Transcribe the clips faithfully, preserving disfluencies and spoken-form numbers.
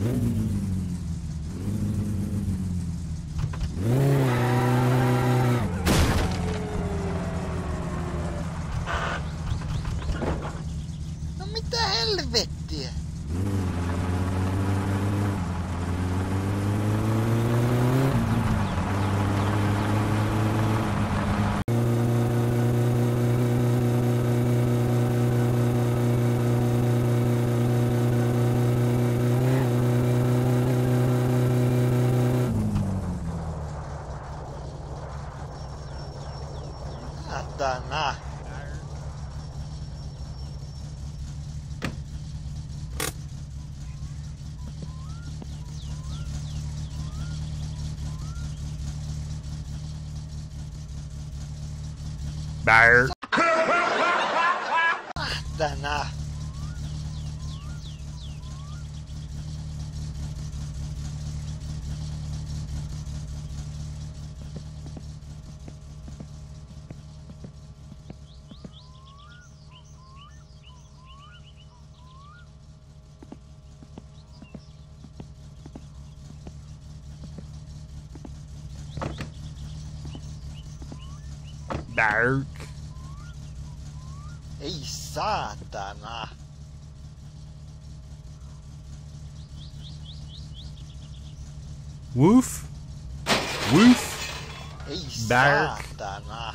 No mitä helvettiä? Satana. Bear. Satana. Dark. Ei saatana. Woof. Woof. Ei Dark. saatana.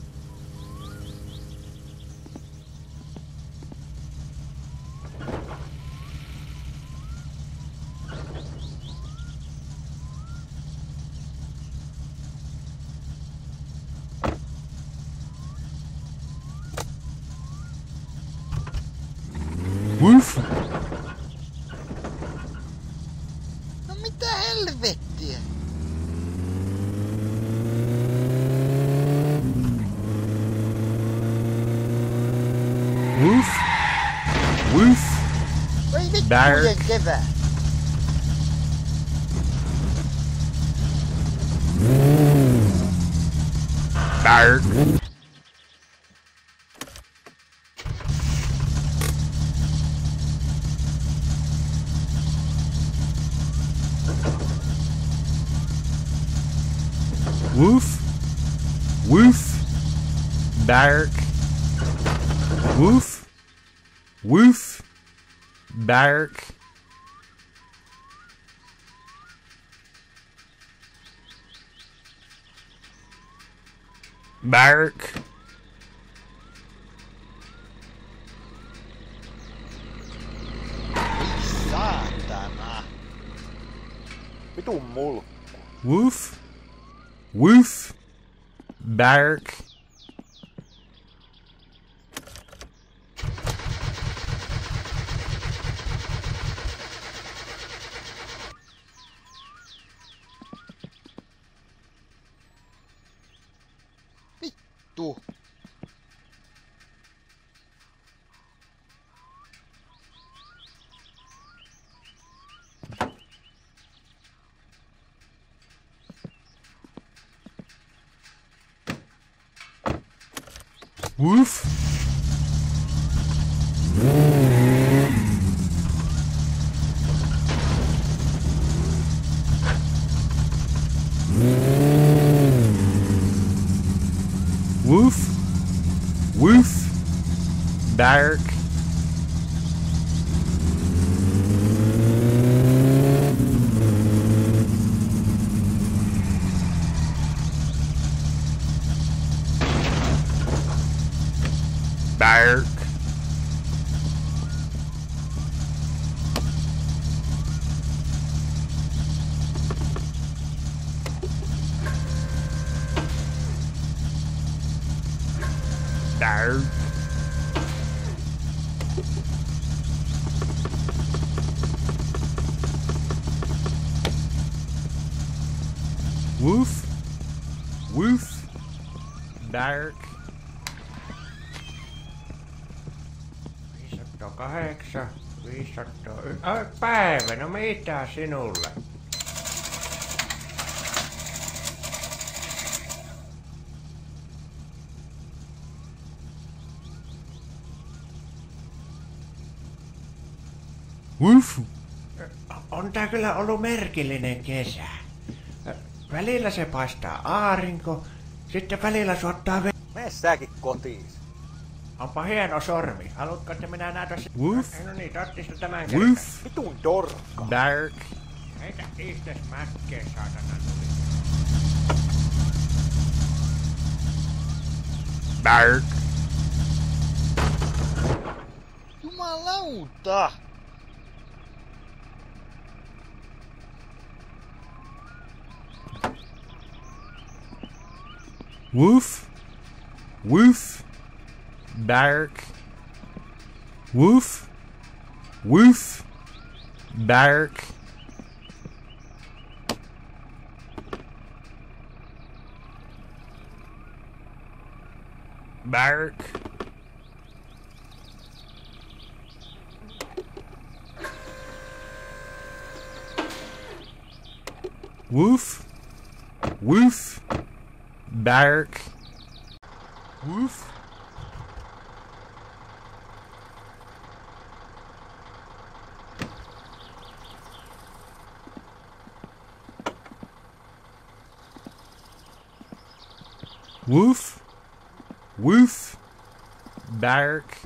Woof. No mitä helvettiä? Woof. Woof. Ei vittujen Dark. kevää. Dark. Woof. Woof. Dark. Woof. Woof. Dark. Bark. Ei saatana. Vitun mulkku. Woof. Woof. Bark. Vittu. Woof. Woof. Woof. Dark. Dark. Dark. Woof. Woof. Dark. viisisataakahdeksan, viisisataa... Ai, päivä, no mitä sinulle? Woof. On tää kyllä ollut merkillinen kesä. Välillä se paistaa aurinko, sitten välillä suottaa ve... Mene säkin kotiin. Onpa hieno sormi. Haluatko, että minä näytän sen? Woof. No niin, tottista tämän kerran. Woof. Vitun dorkka. Bark. Heitä itses mäkkeen, saatana tuli. Bark. Jumalauta. Woof. Woof. Bark. Woof. Woof. Bark. Bark. Woof. Woof. Bark. Woof. Woof. Woof. Bark.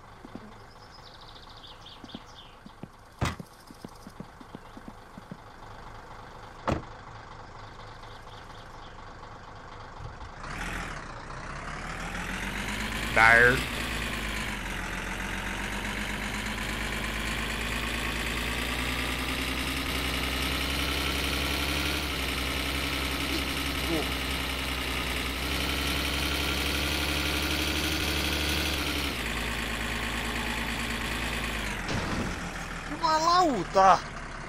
Bark. Jumalauta.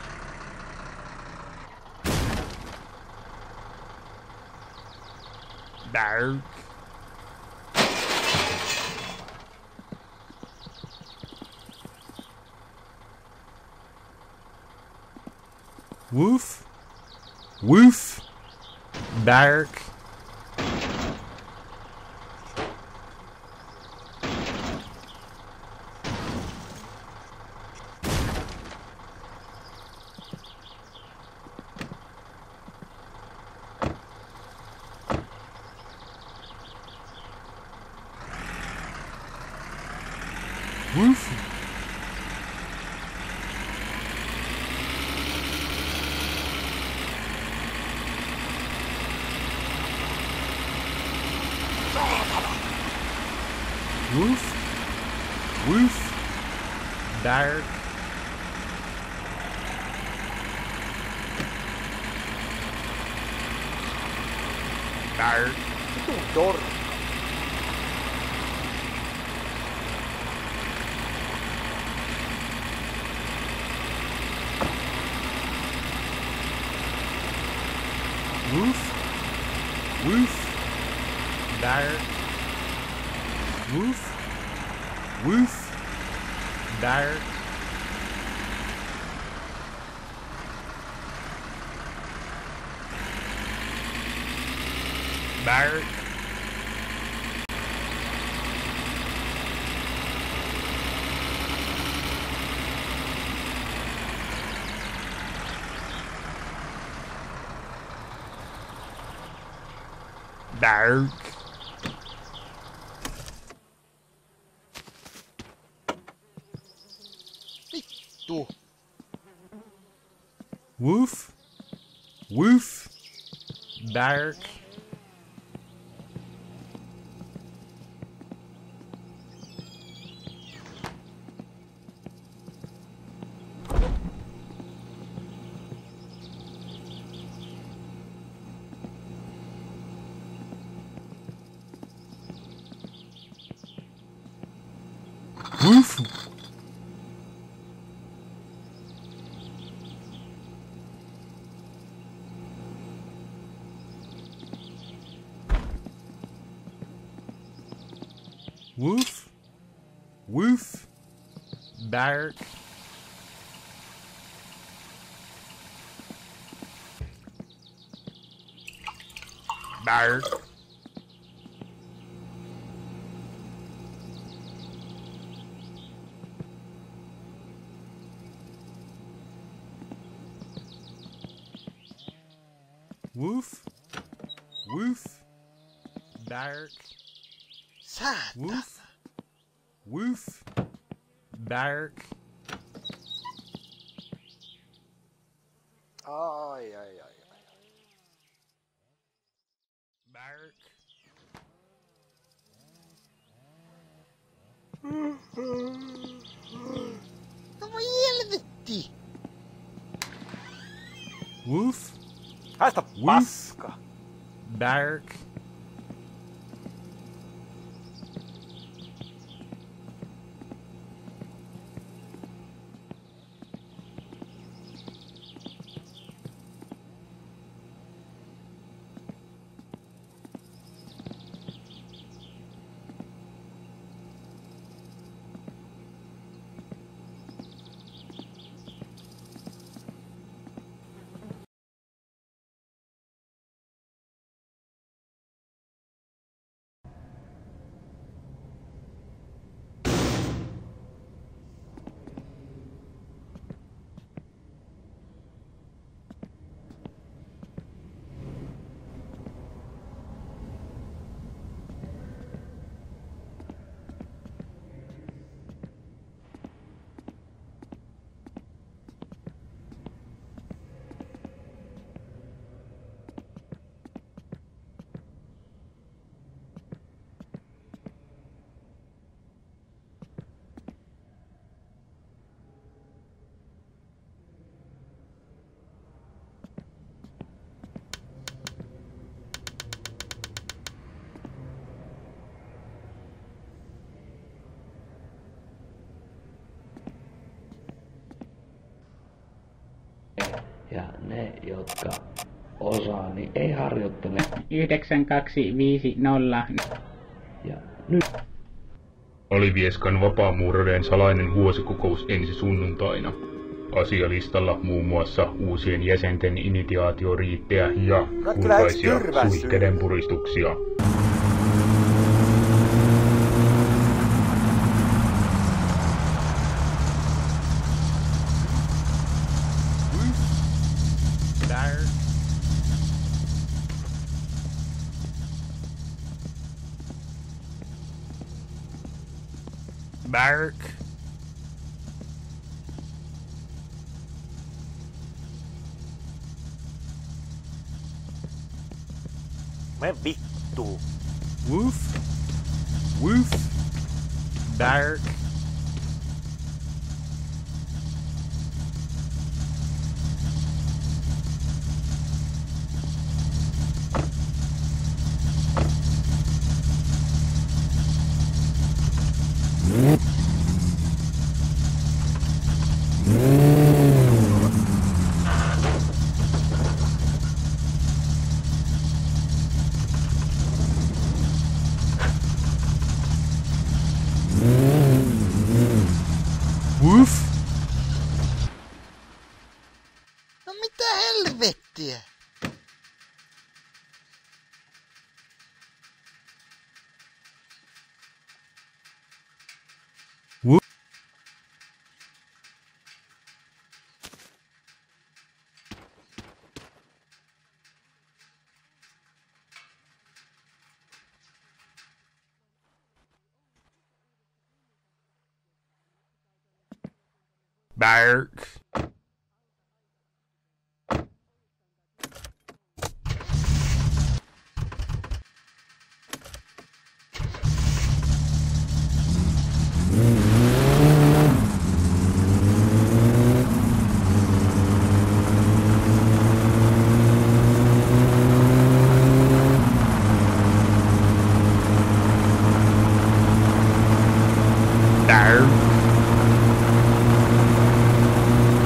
Bark. Woof. Woof. Bark. Woof. Woof. Woof. Bark. Bark. Vitun dorkka. Woof. Woof. Bark. Woof. Woof. Bark. Bark. Bark. Vittu. Woof. Woof. Bark. Woof. Woof. Woof. Bark. Bark. Woof. Woof. Bark. Säätä. Woof. Woof. Bark. Ai, ai, ai, ai. Bark. No voi helvetti. Woof. Haista Woof. paska. Bark. Ja ne, jotka osaa, niin ei harjoittele. yhdeksän kaksi viisi nolla. Ja nyt Alivieskan vapaamuurareiden salainen vuosikokous ensi sunnuntaina. Asialistalla muun muassa uusien jäsenten initiaatioriittejä ja kultaisia suihkeiden puristuksia. Bark. Bark. Me vittu. Woof. Woof. Bark. Woof. No mitä helvettiä? Woof. Bark. Bark.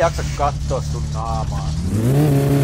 jaksa katsoa sun naamaa.